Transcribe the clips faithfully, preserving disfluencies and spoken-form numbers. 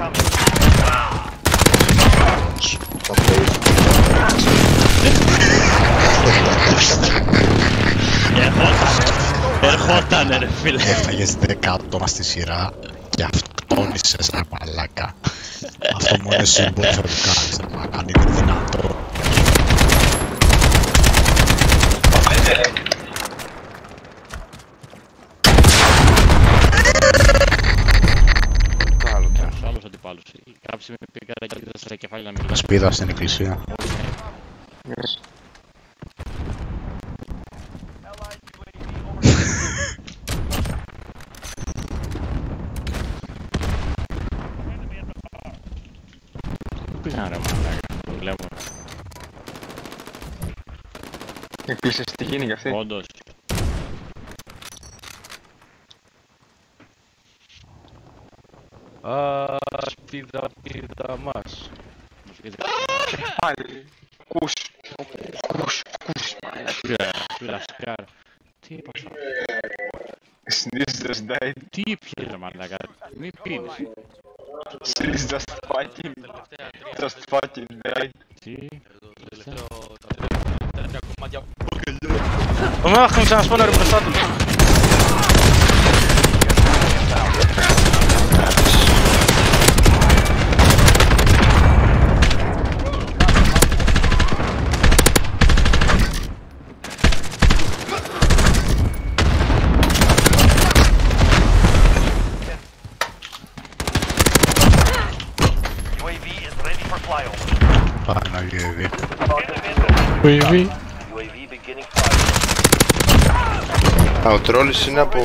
Ερχότανε ρε φίλε. Έφαγες δέκα άτομα στη σειρά και αυτοκτόνησες ρε μαλάκα. Αυτό μόνο εσύ μπορείς να το κάνεις ρε μαλάκα, αν είναι δυνατό. Άλλος αντιπάλους. Κάψε με πήγαρα και είδα στα κεφάλια να μιλάς. Σπίδα στην εκκλησία. Πού πήγαν ρε μαλάκα, το βλέπω. Επίσης τι γίνει κι αυτή. Όντως. Α, σπίδα, πίδα μας. Πάλι. Κούς. Κούς. Κούς. Πήρα, πήρα σκάρα. Τι έπασα. Sneeze just died. Τι ήπιες ρε μαλάκα, μη πίνεις. Sneeze just fucking. Just fucking died. Τι. Ομένα έχουν ξανασπώναρει μπροστά τους. Πάνω γιου έι βι. Ου έι βι. Α, ο τρόλης είναι από...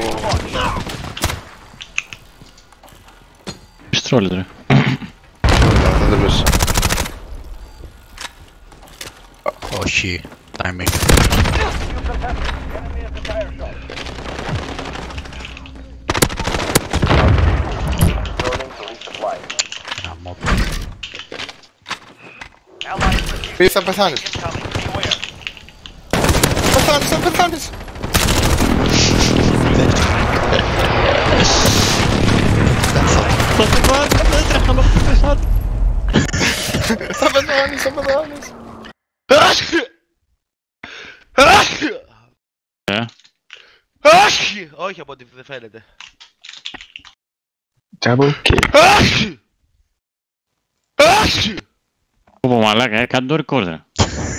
Πιστρόλες ρε. Θα τελειώσει. Όχι, timing. Γαμώ. Πει, θα πεθάνεις. Πεθάνεις, θα πεθάνεις. Θα πεθάνεις, δεν τρέχα να πεθάνεις. Θα πεθάνεις, θα πεθάνεις. Ε. Όχι! Όχι από ό,τι δεν φαίνεται. Double kill. Όχι! Πω πω μαλάκα, ε, κάντε το record ρε.